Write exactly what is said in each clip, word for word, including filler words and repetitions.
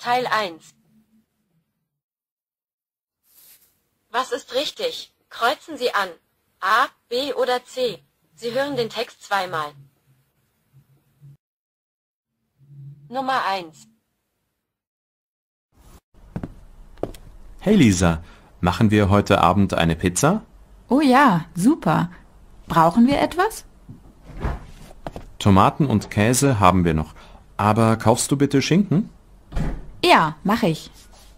Teil eins. Was ist richtig? Kreuzen Sie an. A, B oder C. Sie hören den Text zweimal. Nummer eins. Hey Lisa, machen wir heute Abend eine Pizza? Oh ja, super. Brauchen wir etwas? Tomaten und Käse haben wir noch. Aber kaufst du bitte Schinken? Ja, mache ich.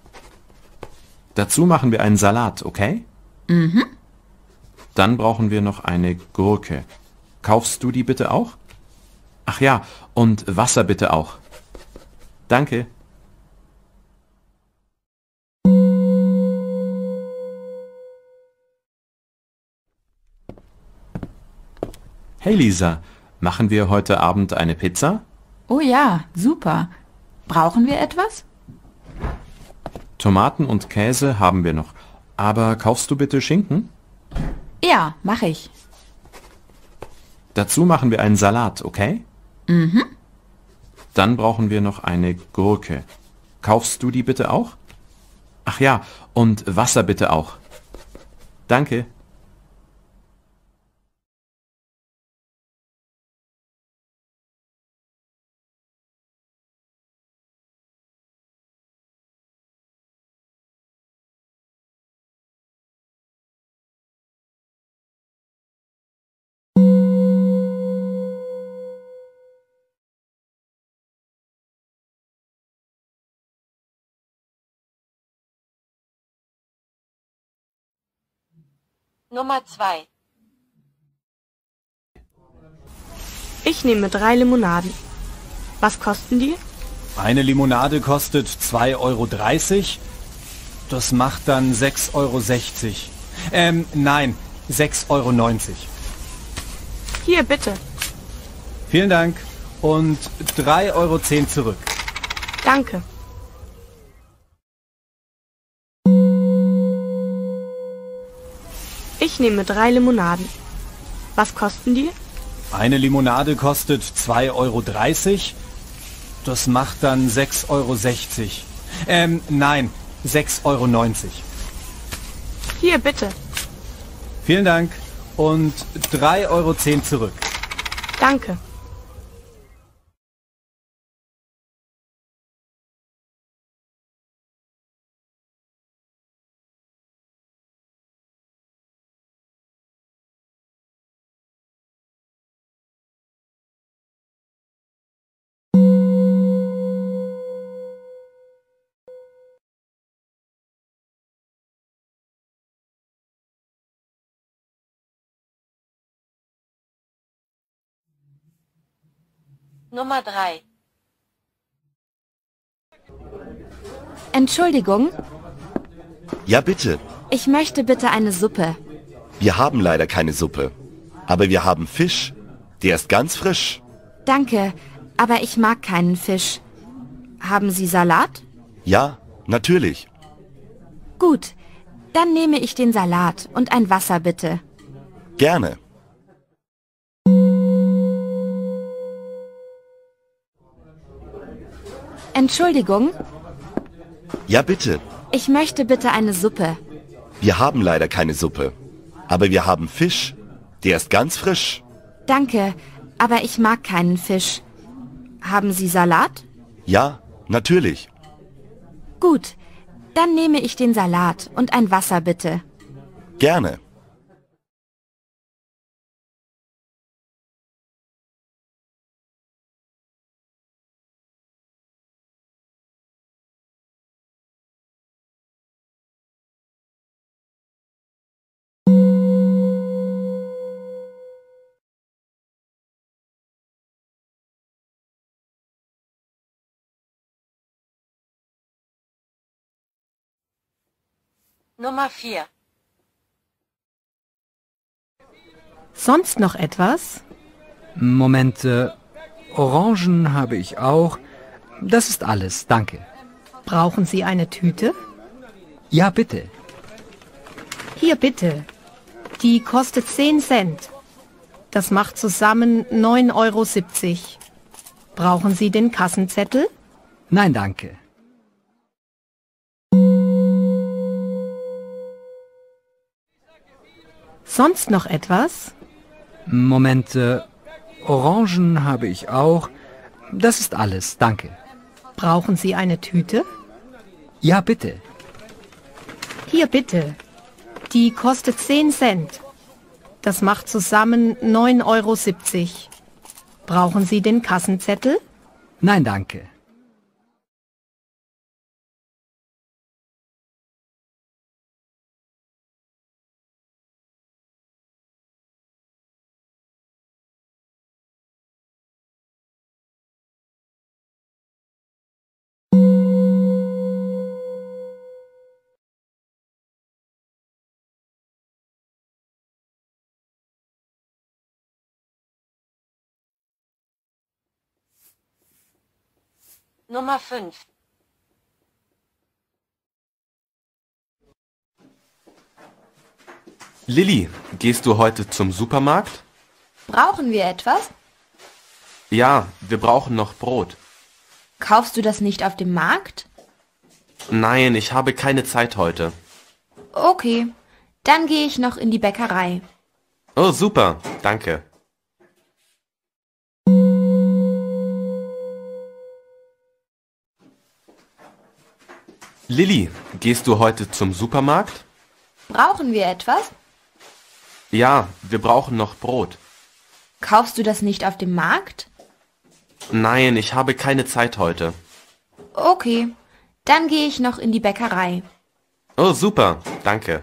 Dazu machen wir einen Salat, okay? Mhm. Dann brauchen wir noch eine Gurke. Kaufst du die bitte auch? Ach ja, und Wasser bitte auch. Danke. Hey Lisa, machen wir heute Abend eine Pizza? Oh ja, super. Brauchen wir etwas? Tomaten und Käse haben wir noch. Aber kaufst du bitte Schinken? Ja, mache ich. Dazu machen wir einen Salat, okay? Mhm. Dann brauchen wir noch eine Gurke. Kaufst du die bitte auch? Ach ja, und Wasser bitte auch. Danke. Nummer zwei. Ich nehme drei Limonaden. Was kosten die? Eine Limonade kostet zwei Euro dreißig. Das macht dann sechs Euro sechzig. Ähm, nein, sechs Euro neunzig. Hier, bitte. Vielen Dank. Und drei Euro zehn zurück. Danke. Ich nehme drei Limonaden. Was kosten die? Eine Limonade kostet zwei Euro dreißig. Das macht dann sechs Euro sechzig. Ähm, nein, sechs Euro neunzig. Hier, bitte. Vielen Dank. Und drei Euro zehn zurück. Danke. Nummer drei. Entschuldigung, Ja, bitte. ich möchte bitte eine Suppe. Wir haben leider keine Suppe. Aber wir haben Fisch. Der ist ganz frisch. Danke, aber ich mag keinen Fisch. Haben Sie Salat? Ja, natürlich. Gut, dann nehme ich den Salat und ein Wasser bitte. Gerne. Entschuldigung, Ja, bitte. ich möchte bitte eine Suppe. Wir haben leider keine Suppe. Aber wir haben Fisch. Der ist ganz frisch. Danke, aber ich mag keinen Fisch. Haben Sie Salat? Ja, natürlich. Gut, dann nehme ich den Salat und ein Wasser bitte. Gerne. Nummer vier. Sonst noch etwas? Moment, äh, Orangen habe ich auch. Das ist alles, danke. Brauchen Sie eine Tüte? Ja, bitte. Hier bitte. Die kostet zehn Cent. Das macht zusammen neun Euro siebzig. Brauchen Sie den Kassenzettel? Nein, danke. Sonst noch etwas? Moment, äh, Orangen habe ich auch. Das ist alles, danke. Brauchen Sie eine Tüte? Ja, bitte. Hier bitte. Die kostet zehn Cent. Das macht zusammen neun Euro siebzig. Brauchen Sie den Kassenzettel? Nein, danke. Nummer fünf. Lilly, gehst du heute zum Supermarkt? Brauchen wir etwas? Ja, wir brauchen noch Brot. Kaufst du das nicht auf dem Markt? Nein, ich habe keine Zeit heute. Okay, dann gehe ich noch in die Bäckerei. Oh, super, danke. Lilly, gehst du heute zum Supermarkt? Brauchen wir etwas? Ja, wir brauchen noch Brot. Kaufst du das nicht auf dem Markt? Nein, ich habe keine Zeit heute. Okay, dann gehe ich noch in die Bäckerei. Oh, super, danke.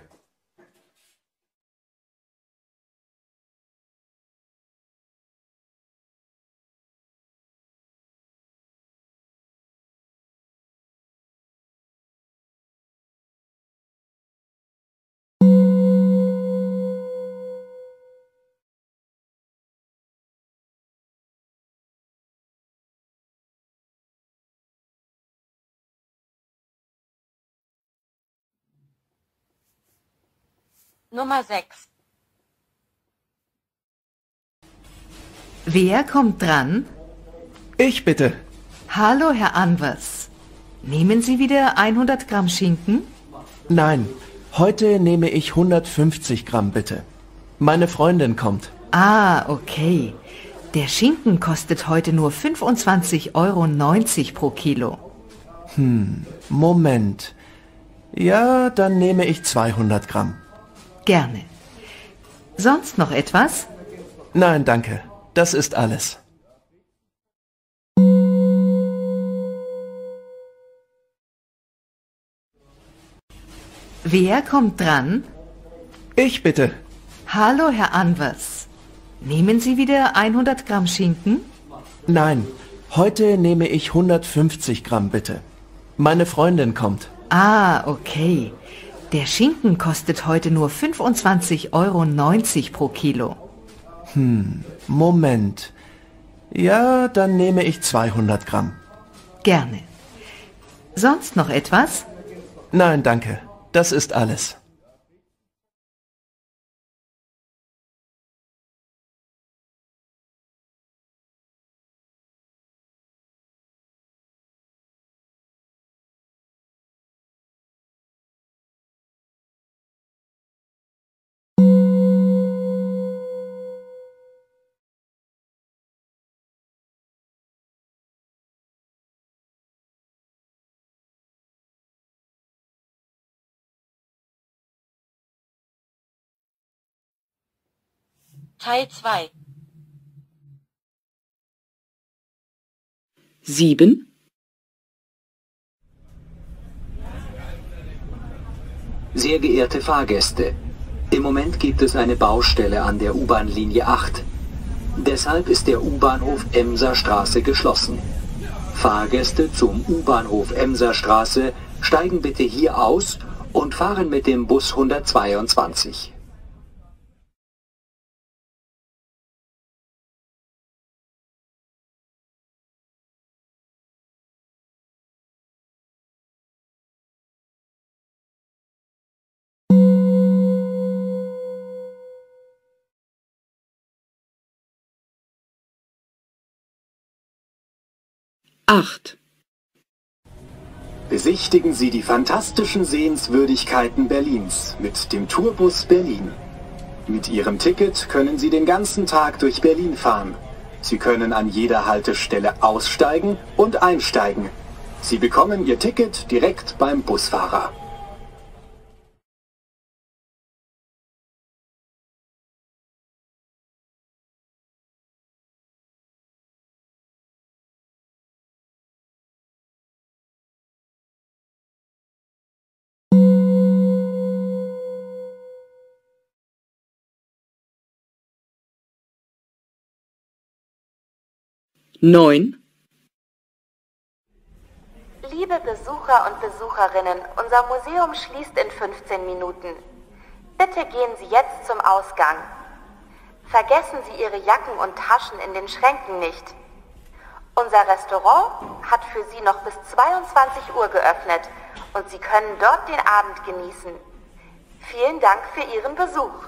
Nummer sechs. Wer kommt dran? Ich bitte. Hallo, Herr Anvers. Nehmen Sie wieder hundert Gramm Schinken? Nein, heute nehme ich hundertfünfzig Gramm bitte. Meine Freundin kommt. Ah, okay. Der Schinken kostet heute nur fünfundzwanzig Euro neunzig pro Kilo. Hm, Moment. Ja, dann nehme ich zweihundert Gramm. Gerne. Sonst noch etwas? Nein, danke. Das ist alles. Wer kommt dran? Ich bitte. Hallo, Herr Anvers. Nehmen Sie wieder hundert Gramm Schinken? Nein, heute nehme ich hundertfünfzig Gramm bitte. Meine Freundin kommt. Ah, okay. Der Schinken kostet heute nur fünfundzwanzig Euro neunzig pro Kilo. Hm, Moment. Ja, dann nehme ich zweihundert Gramm. Gerne. Sonst noch etwas? Nein, danke. Das ist alles. Teil zwei. Sieben. Sehr geehrte Fahrgäste, im Moment gibt es eine Baustelle an der U-Bahn-Linie acht. Deshalb ist der U-Bahnhof Emser Straße geschlossen. Fahrgäste zum U-Bahnhof Emser Straße steigen bitte hier aus und fahren mit dem Bus hundertzweiundzwanzig. acht. Besichtigen Sie die fantastischen Sehenswürdigkeiten Berlins mit dem Tourbus Berlin. Mit Ihrem Ticket können Sie den ganzen Tag durch Berlin fahren. Sie können an jeder Haltestelle aussteigen und einsteigen. Sie bekommen Ihr Ticket direkt beim Busfahrer. neun. Liebe Besucher und Besucherinnen, unser Museum schließt in fünfzehn Minuten. Bitte gehen Sie jetzt zum Ausgang. Vergessen Sie Ihre Jacken und Taschen in den Schränken nicht. Unser Restaurant hat für Sie noch bis zweiundzwanzig Uhr geöffnet und Sie können dort den Abend genießen. Vielen Dank für Ihren Besuch.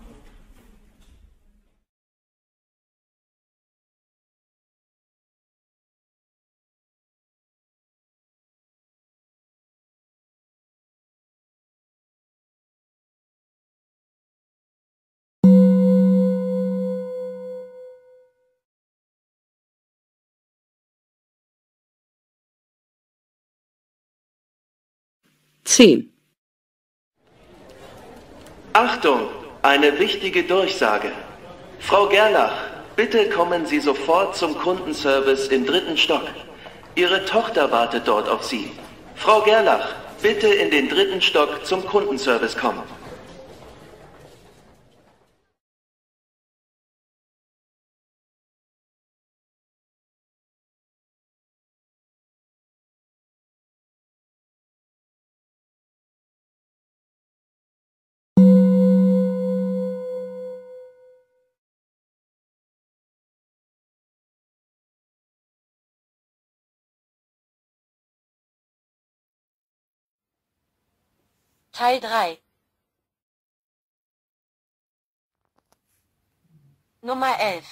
zehn. Achtung, eine wichtige Durchsage. Frau Gerlach, bitte kommen Sie sofort zum Kundenservice im dritten Stock. Ihre Tochter wartet dort auf Sie. Frau Gerlach, bitte in den dritten Stock zum Kundenservice kommen. Teil drei. Nummer elf.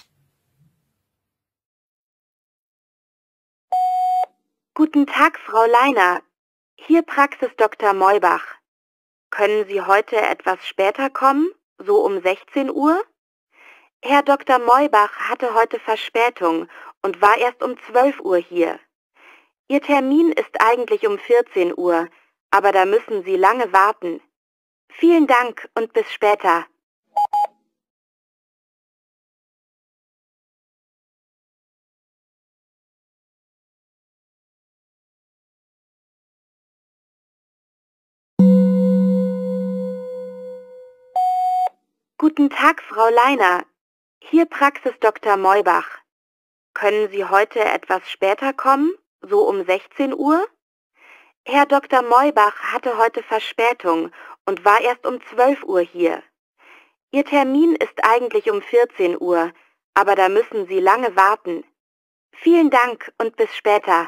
Guten Tag, Frau Leiner. Hier Praxis Doktor Meubach. Können Sie heute etwas später kommen, so um sechzehn Uhr? Herr Doktor Meubach hatte heute Verspätung und war erst um zwölf Uhr hier. Ihr Termin ist eigentlich um vierzehn Uhr, aber da müssen Sie lange warten. Vielen Dank und bis später. Guten Tag, Frau Leiner. Hier Praxis Doktor Meubach. Können Sie heute etwas später kommen, so um sechzehn Uhr? Herr Doktor Meubach hatte heute Verspätung und war erst um zwölf Uhr hier. Ihr Termin ist eigentlich um vierzehn Uhr, aber da müssen Sie lange warten. Vielen Dank und bis später.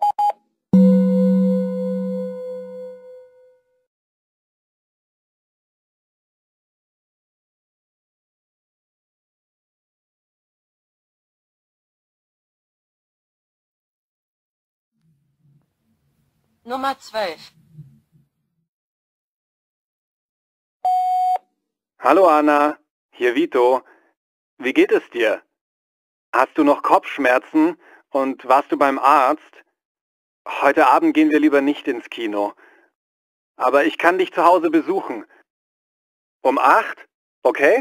Nummer zwölf. Hallo Anna, hier Vito. Wie geht es dir? Hast du noch Kopfschmerzen und warst du beim Arzt? Heute Abend gehen wir lieber nicht ins Kino. Aber ich kann dich zu Hause besuchen. Um acht? Okay?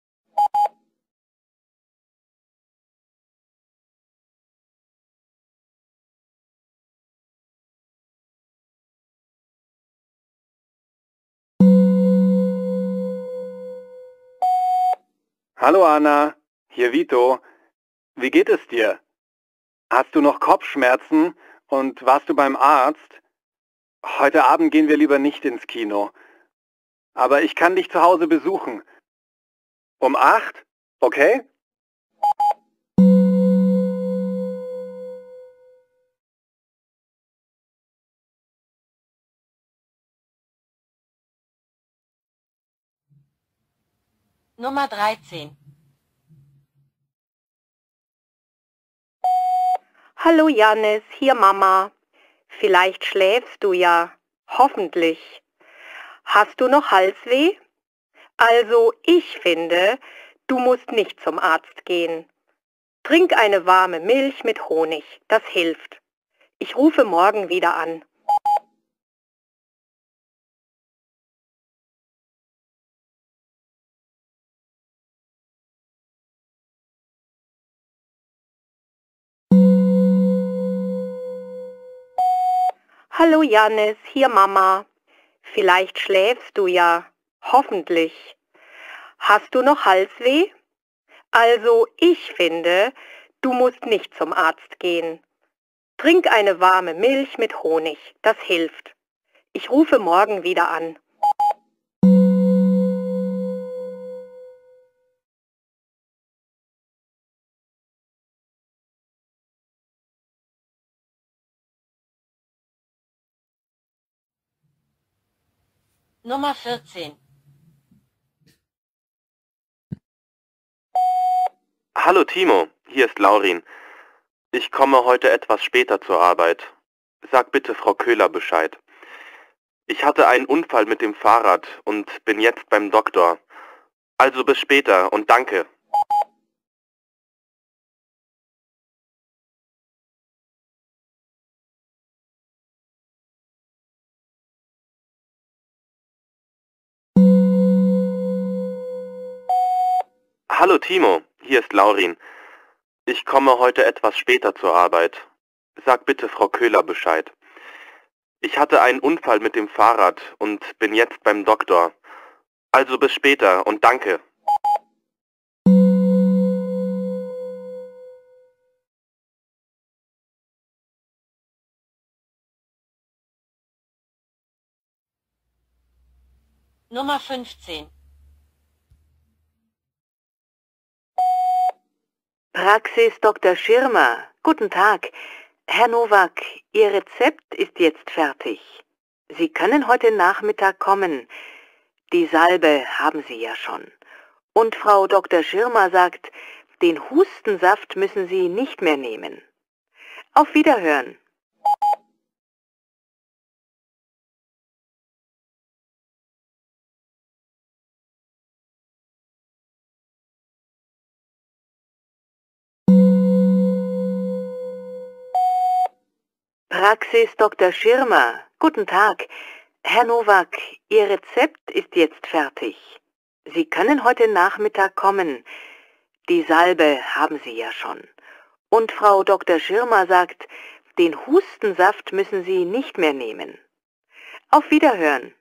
Hallo Anna, hier Vito. Wie geht es dir? Hast du noch Kopfschmerzen und warst du beim Arzt? Heute Abend gehen wir lieber nicht ins Kino. Aber ich kann dich zu Hause besuchen. Um acht? Okay? Nummer dreizehn. Hallo Janis, hier Mama. Vielleicht schläfst du ja. Hoffentlich. Hast du noch Halsweh? Also ich finde, du musst nicht zum Arzt gehen. Trink eine warme Milch mit Honig, das hilft. Ich rufe morgen wieder an. Hallo Jannis, hier Mama. Vielleicht schläfst du ja. Hoffentlich. Hast du noch Halsweh? Also ich finde, du musst nicht zum Arzt gehen. Trink eine warme Milch mit Honig, das hilft. Ich rufe morgen wieder an. Nummer vierzehn. Hallo Timo, hier ist Laurin. Ich komme heute etwas später zur Arbeit. Sag bitte Frau Köhler Bescheid. Ich hatte einen Unfall mit dem Fahrrad und bin jetzt beim Doktor. Also bis später und danke. Hallo Timo, hier ist Laurin. Ich komme heute etwas später zur Arbeit. Sag bitte Frau Köhler Bescheid. Ich hatte einen Unfall mit dem Fahrrad und bin jetzt beim Doktor. Also bis später und danke. Nummer fünfzehn. Praxis Doktor Schirmer. Guten Tag. Herr Nowak, Ihr Rezept ist jetzt fertig. Sie können heute Nachmittag kommen. Die Salbe haben Sie ja schon. Und Frau Doktor Schirmer sagt, den Hustensaft müssen Sie nicht mehr nehmen. Auf Wiederhören. Praxis Doktor Schirmer. Guten Tag. Herr Nowak, Ihr Rezept ist jetzt fertig. Sie können heute Nachmittag kommen. Die Salbe haben Sie ja schon. Und Frau Doktor Schirmer sagt, den Hustensaft müssen Sie nicht mehr nehmen. Auf Wiederhören.